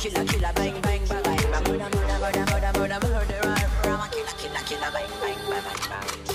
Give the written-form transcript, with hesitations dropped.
killer, killer, bang, bang, bang, bang. Murder, murder, murder, murder, murder, murder, murder, killer, killer, killer, bang, bang, bang, bang.